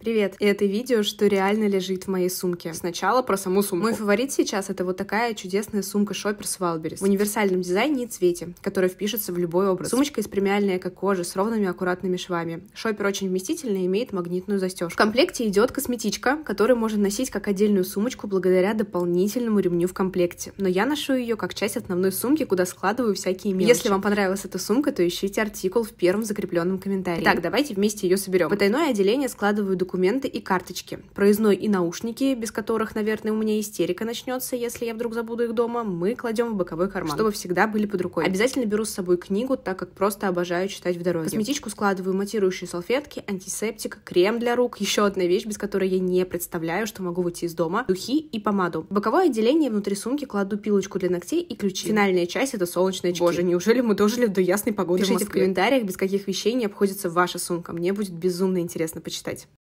Привет! И это видео, что реально лежит в моей сумке. Сначала про саму сумку. Мой фаворит сейчас — это вот такая чудесная сумка Shoppers Wildberries в универсальном дизайне и цвете, которая впишется в любой образ. Сумочка из премиальной эко-кожи с ровными аккуратными швами. Шопер очень вместительный и имеет магнитную застежку. В комплекте идет косметичка, которую можно носить как отдельную сумочку благодаря дополнительному ремню в комплекте. Но я ношу ее как часть основной сумки, куда складываю всякие мелочи. Если вам понравилась эта сумка, то ищите артикул в первом закрепленном комментарии. Так, давайте вместе ее соберем. В потайное отделение складываю документы и карточки. Проездной и наушники, без которых, наверное, у меня истерика начнется, если я вдруг забуду их дома, мы кладем в боковой карман, чтобы всегда были под рукой. Обязательно беру с собой книгу, так как просто обожаю читать в дороге. Косметичку складываю матирующие салфетки, антисептик, крем для рук. Еще одна вещь, без которой я не представляю, что могу выйти из дома. Духи и помаду. В боковое отделение внутри сумки кладу пилочку для ногтей и ключи. Финальная часть — это солнечные очки. Боже, неужели мы дожили до ясной погоды в Москве? Пишите в комментариях, без каких вещей не обходится ваша сумка. Мне будет безумно интересно почитать.